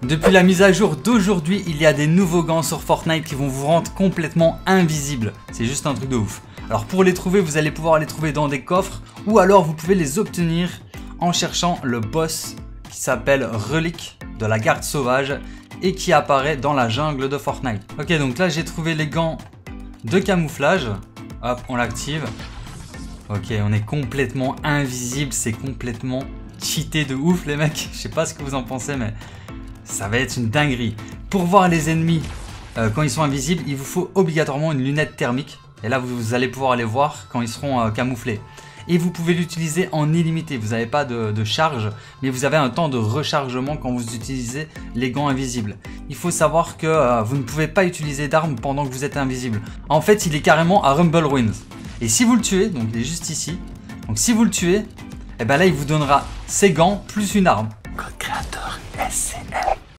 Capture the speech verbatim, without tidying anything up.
Depuis la mise à jour d'aujourd'hui, il y a des nouveaux gants sur Fortnite qui vont vous rendre complètement invisible. C'est juste un truc de ouf. Alors pour les trouver, vous allez pouvoir les trouver dans des coffres ou alors vous pouvez les obtenir en cherchant le boss qui s'appelle Relique de la garde sauvage et qui apparaît dans la jungle de Fortnite. Ok, donc là j'ai trouvé les gants de camouflage. Hop, on l'active. Ok, on est complètement invisible, c'est complètement cheaté de ouf les mecs. Je sais pas ce que vous en pensez mais ça va être une dinguerie. Pour voir les ennemis euh, quand ils sont invisibles, il vous faut obligatoirement une lunette thermique. Et là, vous, vous allez pouvoir les voir quand ils seront euh, camouflés. Et vous pouvez l'utiliser en illimité. Vous n'avez pas de, de charge, mais vous avez un temps de rechargement quand vous utilisez les gants invisibles. Il faut savoir que euh, vous ne pouvez pas utiliser d'armes pendant que vous êtes invisible. En fait, il est carrément à Rumble Ruins. Et si vous le tuez, donc il est juste ici. Donc si vous le tuez, et ben là, il vous donnera ces gants plus une arme. Code créateur S C.